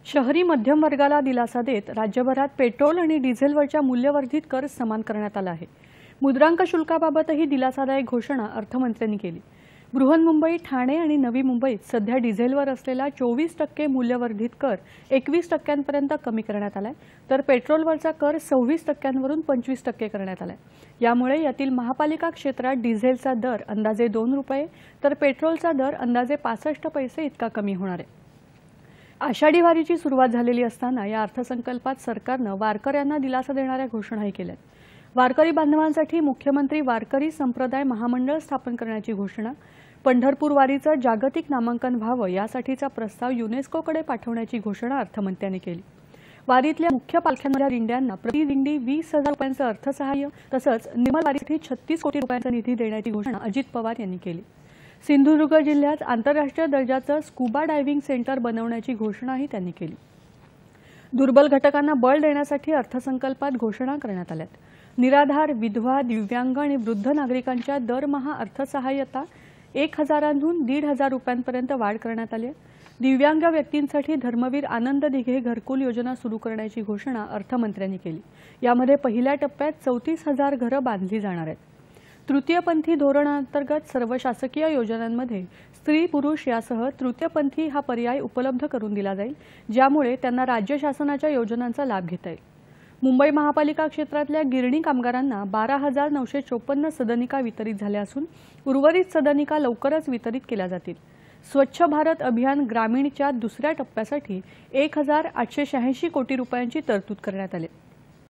शहरी मध्यम वर्गाला दिलासा देत राज्यभरात पेट्रोल आणि डिझेलवरच्या मूल्यवर्धित कर समान करण्यात आला आहे। मुद्रांक शुल्काबाबतही दिलासादायक घोषणा अर्थमंत्र्यांनी केली। बृहन्मुंबई, ठाणे आणि नवी मुंबईत सध्या डिझेलवर असलेला 24% मूल्यवर्धित कर 21% पर्यंत कमी करण्यात आलाय, तर पेट्रोलवरचा कर 26% वरून 25% करण्यात आलाय। यामुळे यातील महापालिका क्षेत्रात डिझेलचा दर अंदाजे 2 रुपये तर पेट्रोलचा दर अंदाजे 65 पैसे इतका कमी होणार आहे। आषाढी वारीची सुरुवात झालेली असताना या अर्थसंकल्पात सरकारने वारकऱ्यांना दिलासा देणाऱ्या घोषणाही केल्या। वारकरी बांधवांसाठी मुख्यमंत्री वारकरी संप्रदाय महामंडळ स्थापन करण्याची घोषणा, पंढरपूर वारीचं जागतिक नामांकन व्हावं यासाठीचा प्रस्ताव युनेस्कोकडे पाठवण्याची घोषणा अर्थमंत्र्यांनी केली। वारीतल्या मुख्य पालख्यांमधल्या दिंड्यांना प्रति दिंडी 20,000 रुपयांचं अर्थसहाय्य तसंच निर्मल वारीसाठी 36 कोटी रुपयांचा निधी देण्याची घोषणा अजित पवार यांनी केली। सिंधुदुर्ग जिल्ह्यात आंतरराष्ट्रीय दर्जाचं स्कूबा डायव्हिंग सेंटर बनवण्याची घोषणाही त्यांनी केली। दुर्बल घटकांना बळ देण्यासाठी अर्थसंकल्पात घोषणा करण्यात आल्या। निराधार, विधवा, दिव्यांग आणि वृद्ध नागरिकांच्या दरमहा अर्थसहाय्यता 1,000हून 1,500 रुपयांपर्यंत वाढ करण्यात आली। दिव्यांग व्यक्तींसाठी धर्मवीर आनंद दिघे घरकुल योजना सुरू करण्याची घोषणा अर्थमंत्र्यांनी केली। यामध्ये पहिल्या टप्प्यात 34,000 घरं बांधली जाणार आहेत। तृतीयपंथी धोरणांतर्गत सर्व शासकीय योजनांमध्ये स्त्री पुरुष यासह तृतीयपंथी हा पर्याय उपलब्ध करून दिला जाईल, ज्यामुळे त्यांना राज्य शासनाच्या योजनांचा लाभ घेता येईल। मुंबई महापालिका क्षेत्रातल्या गिरणी कामगारांना 12,954 सदनिका वितरित झाल्या असून उर्वरित सदनिका लवकरच वितरित केल्या जातील। स्वच्छ भारत अभियान ग्रामीणच्या दुसऱ्या टप्प्यासाठी 1,886 कोटी रुपयांची तरतूद करण्यात आली।